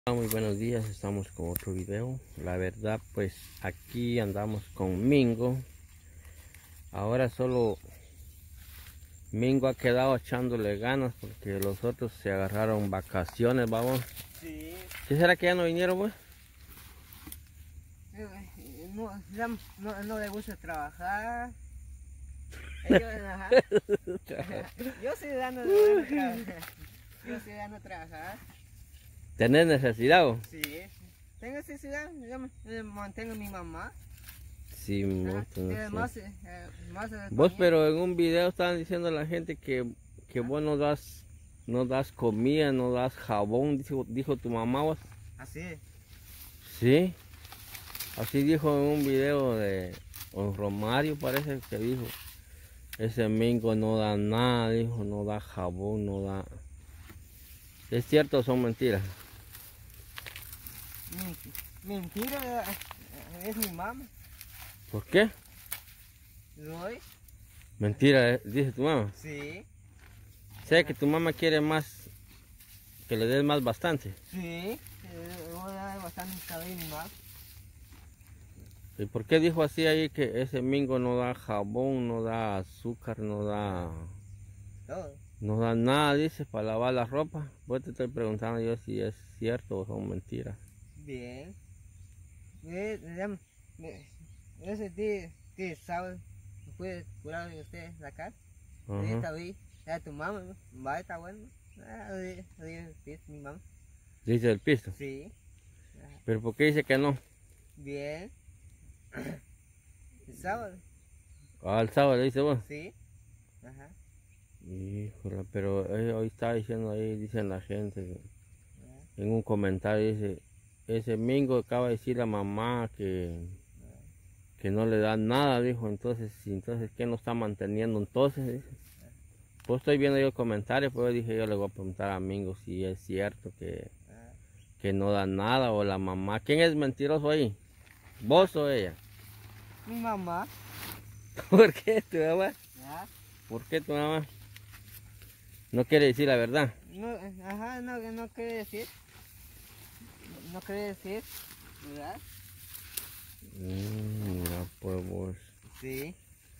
Muy buenos días, estamos con otro video. La verdad, pues aquí andamos con Mingo. Ahora solo Mingo ha quedado echándole ganas porque los otros se agarraron vacaciones, vamos. Sí. ¿Qué será que ya no vinieron, pues? No le gusta trabajar. Ellos, ajá. Yo estoy dando trabajar. Yo estoy dando trabajar. ¿Tenés necesidad, vos? Sí. Tengo necesidad. Yo me mantengo a mi mamá. Sí, no sé. Más Vos, pero en un video estaban diciendo a la gente que vos no das comida, no das jabón, dijo tu mamá, vos. Así. Sí, así dijo en un video de Don Romario, parece que dijo. Ese Mingo no da nada, dijo, no da jabón, no da... ¿Es cierto o son mentiras? Mentira, es mi mamá. ¿Por qué? ¿Soy? Mentira, dice tu mamá. Sí. Sé que tu mamá quiere más, que le des más bastante. Sí. Voy a dar bastante saber mi mamá. ¿Y por qué dijo así ahí que ese Mingo no da jabón, no da azúcar, no da... Todo. No da nada, dice, para lavar la ropa? Pues te estoy preguntando yo si es cierto o son mentiras. Bien. Ese día que sábado me puede curar de usted la casa. Ahorita vi a tu mamá, ¿no? Va, está bueno. Mi mamá. Dice el piso. Sí. ¿Pero por qué dice que no? Bien. El sábado. Ah, el sábado dice vos. Sí. Ajá. Híjole, pero hoy está diciendo ahí, dicen la gente, en un comentario dice, ese Mingo acaba de decir a mamá que no le da nada, dijo, entonces ¿qué no está manteniendo entonces? Dice. Pues estoy viendo yo el comentario, pues dije yo le voy a preguntar a Mingo si es cierto que no da nada o la mamá. ¿Quién es mentiroso ahí? ¿Vos o ella? Mi mamá. ¿Por qué tu mamá? ¿Ya? ¿Por qué tu mamá? No quiere decir la verdad. No, ajá, no quiere decir. No quiere decir, ¿verdad? Mira, pues vos. Sí.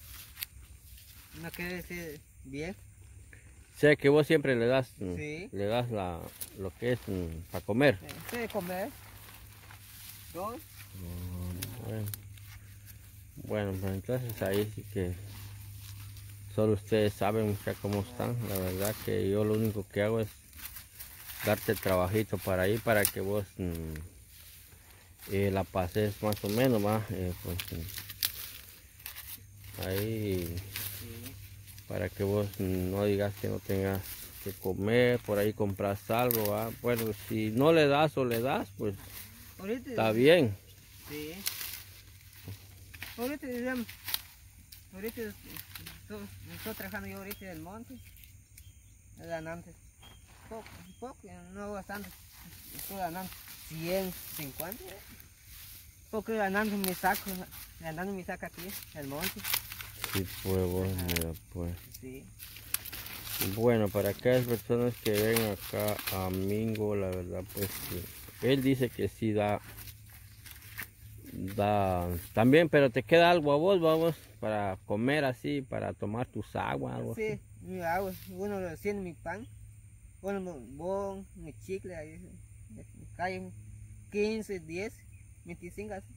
No quiere decir bien. Sé que vos siempre le das, Sí. le das lo que es para comer. Sí, comer. Dos. Bueno. Bueno, pues entonces ahí sí que solo ustedes saben cómo están. La verdad que yo lo único que hago es darte el trabajito para ahí para que vos la pases más o menos, ¿va? Pues, ahí Sí. para que vos no digas que no tengas que comer, por ahí compras algo, ¿va? Bueno, si no le das o le das, pues Ahorita, está bien. sí. Ahorita estoy trabajando yo ahorita en el monte. Ganando poco, no bastante. Estoy ganando 150. Porque ganando mi saco aquí en el monte. Sí, pues vos, mira, pues. Sí. Bueno, para aquellas personas que ven acá a Mingo, la verdad, pues él dice que sí da también, pero te queda algo a vos, vamos, para comer así, para tomar tus aguas, algo Sí, así. mi agua, uno lo haciendo mi pan, bueno, bon, mi chicle, ahí, cae 15, 10, 25 así.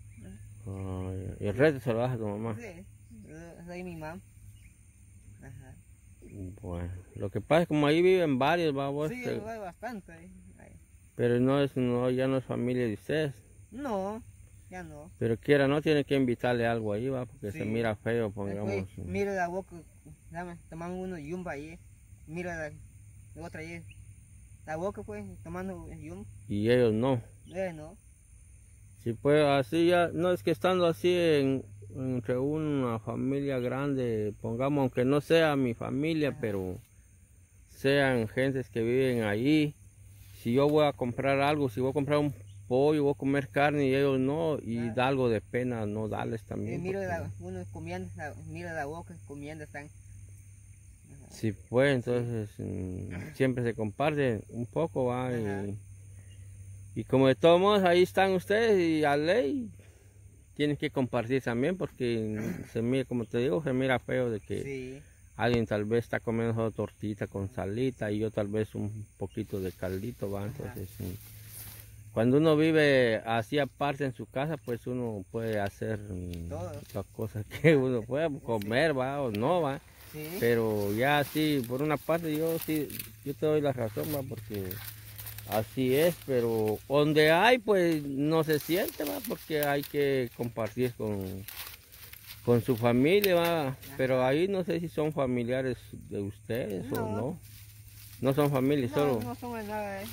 Y el resto se lo das a tu mamá. Sí, soy mi mamá. Ajá. Bueno, lo que pasa es que como ahí viven varios, vamos, Sí, hay bastante. Ahí. pero ya no es familia de ustedes. No, ya no. Pero quiera, no tiene que invitarle algo ahí, va, porque Sí. se mira feo, pongamos. Mira la boca, tomando uno yumba ahí, mira la otra ahí, la boca pues, tomando yumba. Y ellos no. No. Sí, pues así ya, no es que estando así entre una familia grande, pongamos, aunque no sea mi familia, Ajá. pero sean gentes que viven ahí, si yo voy a comprar algo, si voy a comprar un pollo, voy a comer carne y ellos no, y da algo de pena no darles también. Mira uno comiendo, mira la boca, comiendo están. Sí, pues entonces siempre se comparte un poco, va, Y como de todos modos ahí están ustedes y a ley tienen que compartir también porque se mira, como te digo, se mira feo de que Sí. alguien tal vez está comiendo solo tortita con salita y yo tal vez un poquito de caldito, ¿va? Entonces, cuando uno vive así aparte en su casa, pues uno puede hacer las cosas que uno puede comer, ¿va? O no, ¿va? Sí. Pero ya así, por una parte yo te doy la razón, ¿va? Porque así es, pero donde hay, pues no se siente, ¿va? Porque hay que compartir con su familia, ¿va? Pero ahí no sé si son familiares de ustedes o no. No son familias, No, solo. no son nada,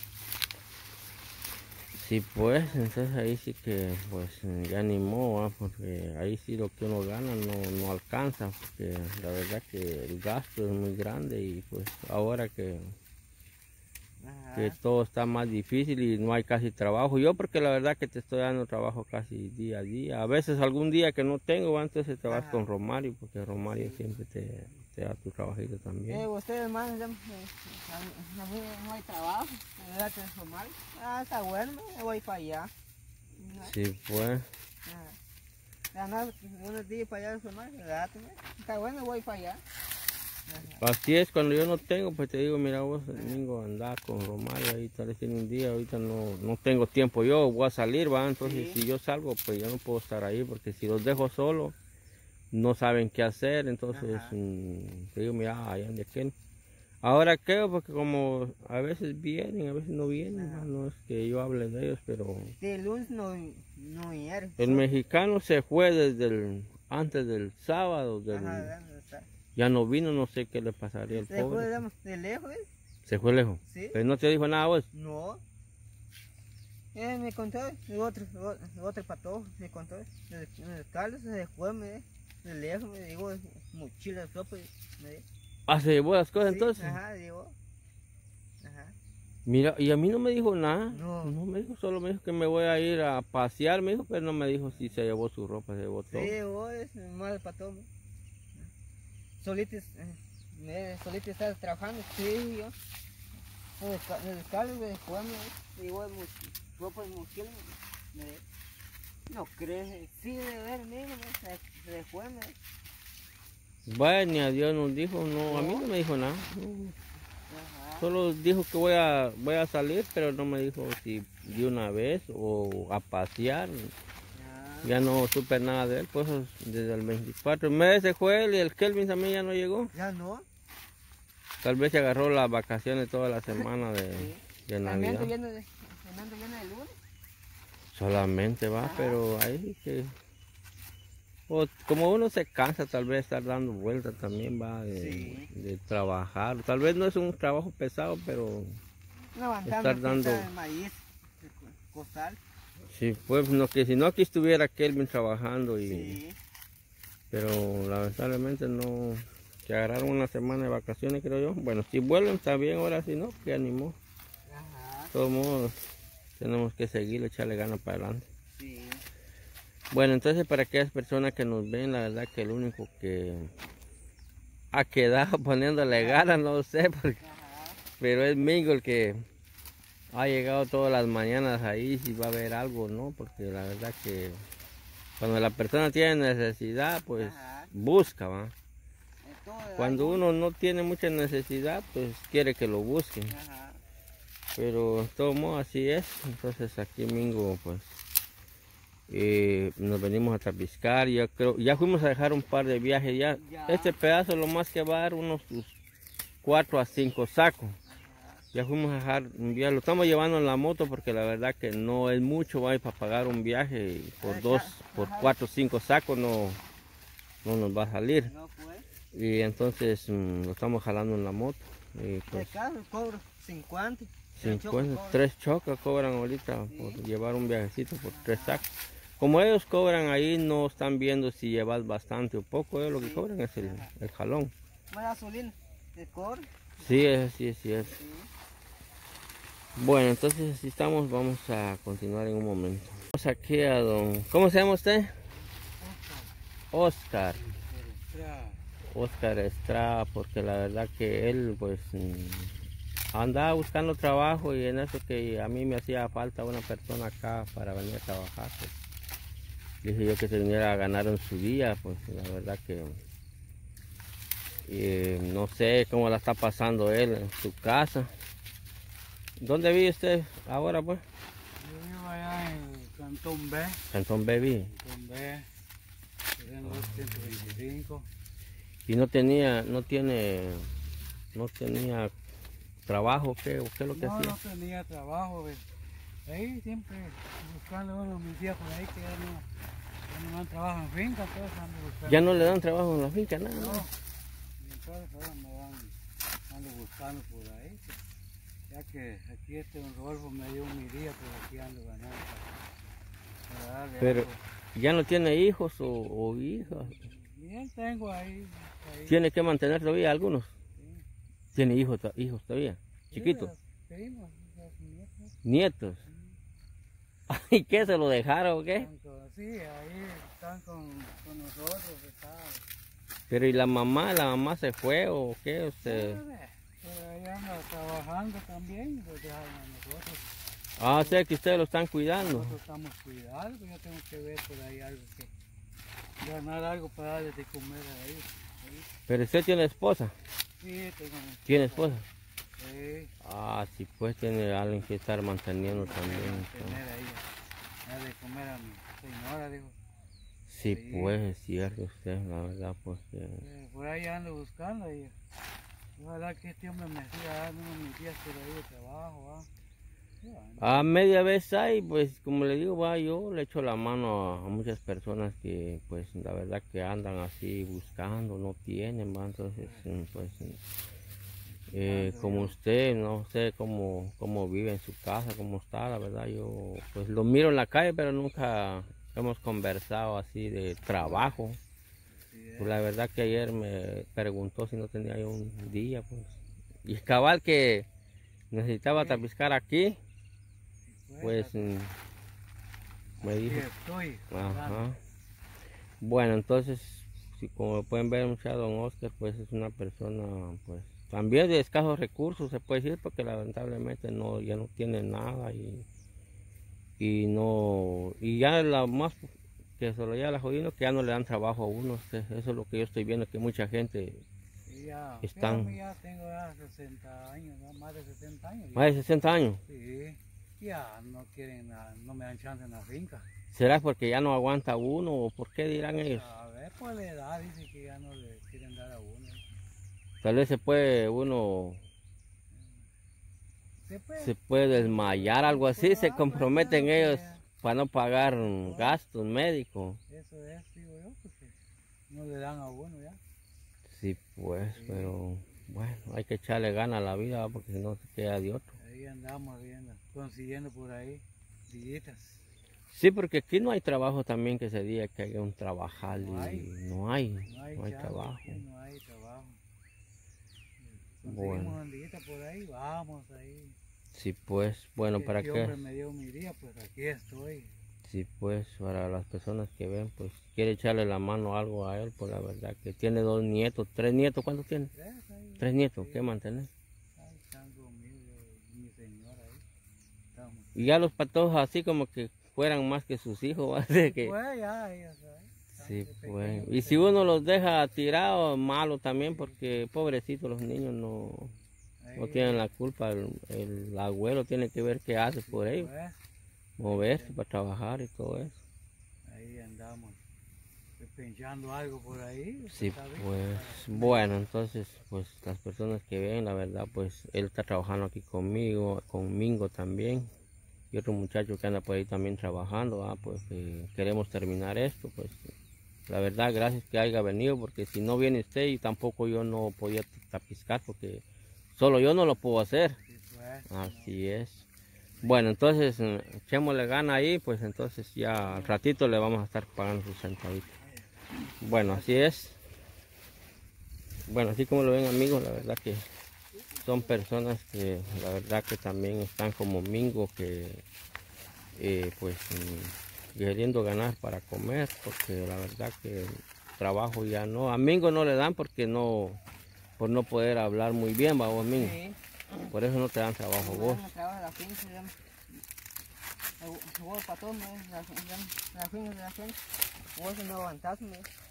Sí, pues, entonces ahí sí que, pues, ya ni modo, ¿va? Porque ahí sí lo que uno gana no alcanza, porque la verdad que el gasto es muy grande y pues ahora que todo está más difícil y no hay casi trabajo. Yo porque la verdad que te estoy dando trabajo casi día a día. A veces algún día que no tengo, entonces te vas con Romario, porque Romario siempre te da tu trabajito también. Ustedes hermanos, a mí no hay trabajo, ¿verdad que es Romario? Está bueno, me voy para allá. Sí, pues. Unos días para allá, Romario, está bueno, voy para allá. Así es, cuando yo no tengo, pues te digo, mira vos, el domingo andar con Romario, ahí tal vez tiene un día, ahorita no tengo tiempo, yo voy a salir, va, entonces si yo salgo, pues yo no puedo estar ahí, porque si los dejo solos, no saben qué hacer, entonces te digo, mira, allá de aquel. Ahora qué, porque como a veces vienen, a veces no vienen, no es que yo hable de ellos, pero... El lunes no vinieron. El mexicano se fue antes del sábado, ya no vino, no sé qué le pasaría al pobre. ¿Se fue de lejos? ¿Se fue lejos? Sí. ¿Pero no te dijo nada vos? No. Me contó, otro patojo, me contó. El Carlos se fue, de lejos, me dijo, mochila de sopa, me dijo. Ah, ¿se llevó las cosas entonces? Ajá, digo. Ajá. Mira, y a mí no me dijo nada. No. No me dijo, solo me dijo que me voy a ir a pasear, me dijo, pero no me dijo si se llevó su ropa, se llevó todo. Sí, llevó, es mal patojo. Solito está trabajando, sí, yo. El Carlos me fue, me dijo, ropa de mochila, me dijo. No crees, sí, de ver, mira, se fue, me dijo. Bueno, ni a Dios nos dijo, no, a mí no me dijo nada. No. Solo dijo que voy a salir, pero no me dijo si de una vez o a pasear. Ya no supe nada de él, pues desde el 24. El mes se fue él y el Kelvin también ya no llegó. Ya no. Tal vez se agarró las vacaciones toda la semana de Navidad. ¿También viene el lunes? Solamente va, pero ahí que... como uno se cansa tal vez estar dando vueltas también va de trabajar. Tal vez no es un trabajo pesado, pero estar dando... el maíz, costal. Sí, pues no, que si no aquí estuviera Kelvin trabajando pero lamentablemente no, que agarraron una semana de vacaciones creo yo. Bueno, si vuelven está bien, ahora si no, que animó. De todos modos, tenemos que seguir, echarle ganas para adelante. Sí. Bueno, entonces para aquellas personas que nos ven, la verdad que el único que ha quedado poniéndole ganas, no sé, pero es Mingo el que ha llegado todas las mañanas ahí, si va a haber algo, ¿no? Porque la verdad que cuando la persona tiene necesidad, pues busca, ¿va? Cuando uno no tiene mucha necesidad, pues quiere que lo busquen. Pero de todo modo así es. Entonces aquí Mingo, pues, nos venimos a trapiscar. Ya fuimos a dejar un par de viajes ya. Este pedazo lo más que va a dar unos 4 a 5 sacos. Ya fuimos a dejar un viaje, lo estamos llevando en la moto porque la verdad que no es mucho, va para pagar un viaje por 4 o 5 sacos no nos va a salir. Y entonces lo estamos jalando en la moto. Y pues, cobro 50. 3 chocas cobran ahorita por llevar un viajecito por 3 sacos. Como ellos cobran ahí, no están viendo si llevas bastante o poco, ellos lo que cobran es el jalón. ¿Más gasolina? ¿El cobre? Sí, sí. Bueno, entonces así estamos, vamos a continuar en un momento. Vamos aquí a ¿cómo se llama usted? Oscar. Oscar Estrada, porque la verdad que él pues andaba buscando trabajo y en eso que a mí me hacía falta una persona acá para venir a trabajar. Pues. Dije yo que se viniera a ganar en su día, pues la verdad que no sé cómo la está pasando él en su casa. ¿Dónde vive usted ahora, pues? Yo vivo allá en Cantón B. Cantón B vive. Cantón B, tengo 125. Y no tenía trabajo, ¿qué? ¿O qué es lo que hacía? No tenía trabajo, ¿ves? Ahí siempre buscando uno de mis días por ahí que ya no dan trabajo en finca, entonces ando buscando. ¿Ya no le dan trabajo en la finca, nada? No, y entonces ahora ando buscando por ahí. Ya que aquí don Rodolfo me dio mi día, pero aquí ando ganando para darle Pero algo. ya no tiene hijos o hijas. Bien tengo ahí. ¿Tiene que mantener todavía algunos? Sí. ¿Tiene hijos todavía? ¿Chiquitos? Sí, primos, nietos. ¿Nietos? ¿Y qué? ¿Se lo dejaron o qué? Sí, ahí están con nosotros. Pero ¿y la mamá? ¿La mamá se fue o qué? Usted... Pero ahí anda trabajando también, los dejan a nosotros. Ah, sé que ustedes lo están cuidando. Nosotros estamos cuidando, yo tengo que ver por ahí algo que ganar algo para darles de comer a ellos. ¿Pero usted tiene esposa? Sí, tengo mi esposa. ¿Tiene esposa? Sí. Ah, sí, pues tiene alguien que estar manteniendo también. Mantener ahí, darle de comer a mi señora, dijo. Sí, Sí. pues es cierto usted, la verdad, pues que... Por ahí ando buscando y ojalá que este hombre me siga dando unos días por ahí de trabajo, ¿va? A media vez hay, pues como le digo, va, yo le echo la mano a muchas personas que pues la verdad que andan así buscando, no tienen, va, entonces pues como usted, no sé cómo vive en su casa, cómo está, la verdad yo pues lo miro en la calle, pero nunca hemos conversado así de trabajo. Pues la verdad que ayer me preguntó si no tenía yo un día, pues, y cabal que necesitaba tapiscar aquí. Pues me dijo. Ajá. Bueno, entonces, si como pueden ver, muchachos, don Oscar, pues es una persona, pues, también de escasos recursos, se puede decir, porque lamentablemente no, ya no tiene nada y ya la más que se lo lleva la jodida, que ya no le dan trabajo a uno. Eso es lo que yo estoy viendo, que mucha gente están... Ya tengo ya 60 años, ¿no? Más de 60 años. Más de 60 años. Sí. Ya no quieren, no me dan chance en la finca. ¿Será porque ya no aguanta uno o por qué dirán ellos? A ver, por la edad dice que ya no le quieren dar a uno. Tal vez se puede uno, se puede desmayar, algo así, se comprometen ellos para no pagar gastos médicos. Eso es, digo yo, porque no le dan a uno ya. Sí, pues, pero bueno, hay que echarle ganas a la vida porque si no se queda de otro. Ahí andamos viendo, consiguiendo por ahí dietas. Sí, porque aquí no hay trabajo también que se diga que haya un trabajar y no hay trabajo. No hay trabajo. Bueno. Conseguimos un día por ahí, vamos ahí. Sí, pues, bueno, ¿para qué? Hombre me dio mi día, pues aquí estoy. Sí, pues, para las personas que ven, pues, quiere echarle la mano algo a él, pues la verdad que tiene 2 nietos, 3 nietos, ¿cuántos tiene? 3 nietos, ¿qué mantener? Y ya los patojos así como que fueran más que sus hijos, ¿va? Que... Pues ya, ellos, sí, pues. Y si uno los deja tirados, malo también, porque pobrecitos los niños no tienen la culpa, el abuelo tiene que ver qué hace por ellos, moverse para trabajar y todo eso. Ahí andamos, pensando algo por ahí. Sí, pues, bueno, entonces, pues, las personas que ven, la verdad, pues, él está trabajando aquí conmigo, con Mingo también, y otro muchacho que anda por ahí también trabajando, pues, queremos terminar esto, pues, la verdad, gracias que haya venido, porque si no viene usted, y tampoco yo no podía tapiscar, porque solo yo no lo puedo hacer. Así es. Bueno, entonces, echémosle gana ahí, pues, entonces ya al ratito le vamos a estar pagando sus centavitos. Bueno, así es. Bueno, así como lo ven, amigos, la verdad que son personas que la verdad que también están como Mingo, que pues queriendo ganar para comer, porque la verdad que el trabajo ya no, a Mingo no le dan porque no, por no poder hablar muy bien, vamos, Mingo. Sí. Por eso no te dan trabajo vos. No trabajo a la finca, digamos. Vos para todos, la finca de la gente. Vos no aguantás,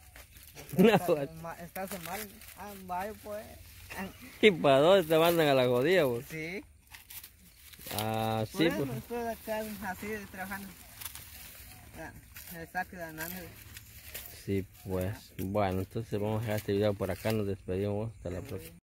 estás mal. Ah, vaya pues. ¿Y para dónde te mandan a la jodida vos? Sí. Ah, Por sí, eso pues. estoy acá así trabajando. El saque de ganando. Sí, pues. Bueno, entonces vamos a dejar este video por acá. Nos despedimos. Hasta la próxima.